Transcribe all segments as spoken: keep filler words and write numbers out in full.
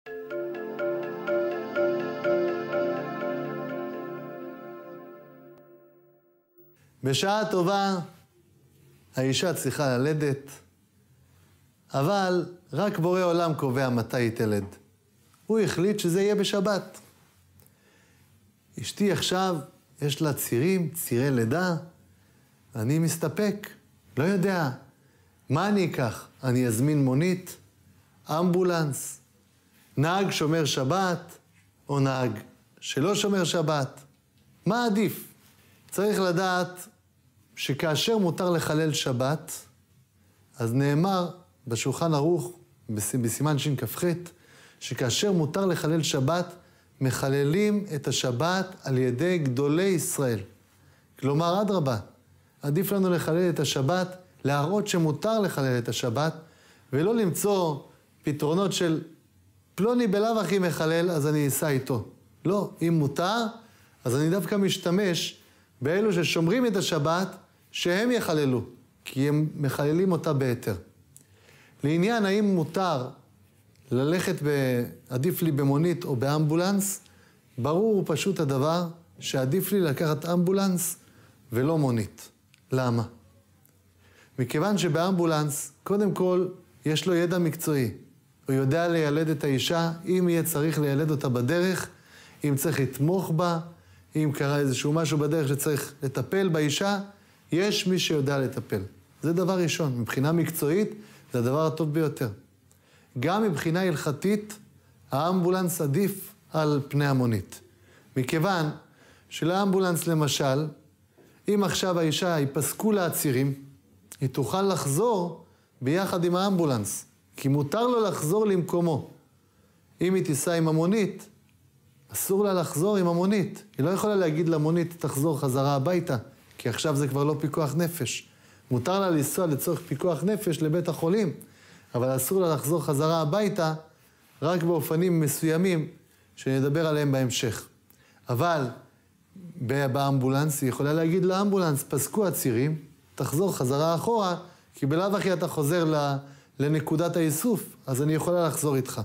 בשעה טובה האישה צריכה ללדת, אבל רק בורא עולם קובע מתי היא תלד. הוא החליט שזה יהיה בשבת. אשתי עכשיו, יש לה צירים, צירי לידה, אני מסתפק, לא יודע. מה אני אקח? אני אזמין מונית, אמבולנס, נהג שומר שבת, או נהג שלא שומר שבת. מה עדיף? צריך לדעת שכאשר מותר לחלל שבת, אז נאמר בשולחן ערוך, בסימן שכ"ח, שכאשר מותר לחלל שבת, מחללים את השבת על ידי גדולי ישראל. כלומר, אדרבה, עדיף לנו לחלל את השבת, להראות שמותר לחלל את השבת, ולא למצוא פתרונות של פלוני בלאו הכי מחלל, אז אני אסע איתו. לא, אם מותר, אז אני דווקא משתמש באלו ששומרים את השבת, שהם יחללו, כי הם מחללים אותה בהיתר. לעניין האם מותר ללכת, עדיף לי במונית או באמבולנס, ברור פשוט הדבר שעדיף לי לקחת אמבולנס ולא מונית. למה? מכיוון שבאמבולנס, קודם כל, יש לו ידע מקצועי. הוא יודע לילד את האישה, אם יהיה צריך לילד אותה בדרך, אם צריך לתמוך בה, אם קרה איזשהו משהו בדרך שצריך לטפל באישה, יש מי שיודע לטפל. זה דבר ראשון. מבחינה מקצועית, זה הדבר הטוב ביותר. גם מבחינה הלכתית, האמבולנס עדיף על פני המונית. מכיוון שלאמבולנס למשל, אם עכשיו האישה ייפסקו לה הצירים, היא תוכל לחזור ביחד עם האמבולנס, כי מותר לו לחזור למקומו. אם היא תיסע עם המונית, אסור לה לחזור עם המונית. היא לא יכולה להגיד למונית, תחזור חזרה הביתה, כי עכשיו זה כבר לא פיקוח נפש. מותר לה לנסוע לצורך פיקוח נפש לבית החולים, אבל אסור לה לחזור חזרה הביתה, רק באופנים מסוימים שנדבר עליהם בהמשך. אבל באמבולנס היא יכולה להגיד לאמבולנס, פסקו הצירים, תחזור חזרה אחורה, כי בלאו הכי אתה חוזר לנקודת האיסוף, אז אני יכולה לחזור איתך.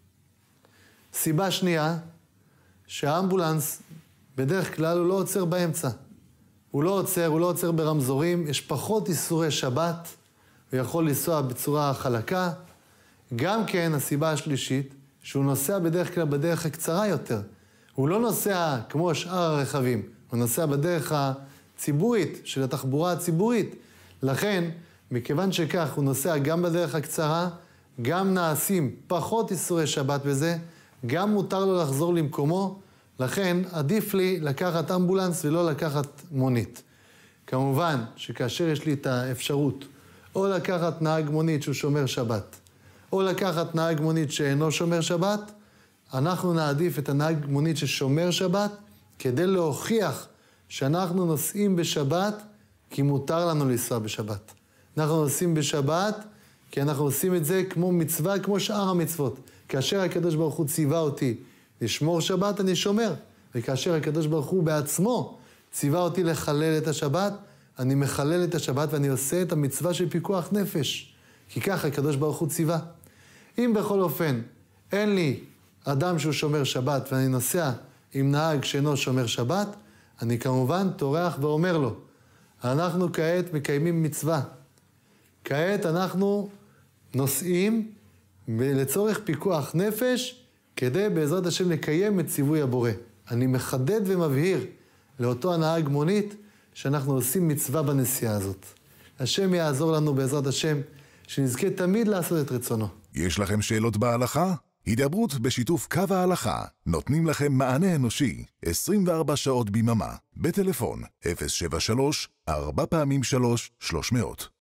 סיבה שנייה, שהאמבולנס בדרך כלל הוא לא עוצר באמצע. הוא לא עוצר, הוא לא עוצר ברמזורים, יש פחות איסורי שבת, הוא יכול לנסוע בצורה חלקה. גם כן, הסיבה השלישית, שהוא נוסע בדרך כלל בדרך הקצרה יותר. הוא לא נוסע כמו שאר הרכבים, הוא נוסע בדרך הציבורית, של התחבורה הציבורית. לכן, מכיוון שכך הוא נוסע גם בדרך הקצרה, גם נעשים פחות איסורי שבת בזה, גם מותר לו לחזור למקומו, לכן עדיף לי לקחת אמבולנס ולא לקחת מונית. כמובן שכאשר יש לי את האפשרות, או לקחת נהג מונית שהוא שומר שבת, או לקחת נהג מונית שאינו שומר שבת, אנחנו נעדיף את הנהג מונית ששומר שבת, כדי להוכיח שאנחנו נוסעים בשבת, כי מותר לנו לנסוע בשבת. אנחנו נוסעים בשבת, כי אנחנו עושים את זה כמו מצווה, כמו שאר המצוות. כאשר הקדוש ברוך הוא ציווה אותי לשמור שבת, אני שומר. וכאשר הקדוש ברוך הוא בעצמו ציווה אותי לחלל את השבת, אני מחלל את השבת ואני עושה את המצווה של פיקוח נפש. כי ככה הקדוש ברוך הוא ציווה. אם בכל אופן אין לי אדם שהוא שומר שבת ואני נוסע עם נהג שאינו שומר שבת, אני כמובן תורח ואומר לו, אנחנו כעת מקיימים מצווה. כעת אנחנו נוסעים לצורך פיקוח נפש, כדי בעזרת השם לקיים את ציווי הבורא. אני מחדד ומבהיר לאותו הנהג מונית, שאנחנו עושים מצווה בנסיעה הזאת. השם יעזור לנו בעזרת השם, שנזכה תמיד לעשות את רצונו. יש לכם שאלות בהלכה? הידברות בשיתוף קו ההלכה. נותנים לכם מענה אנושי עשרים וארבע שעות ביממה. בטלפון אפס שבע שלוש ארבע פעמים שלוש שלוש מאות.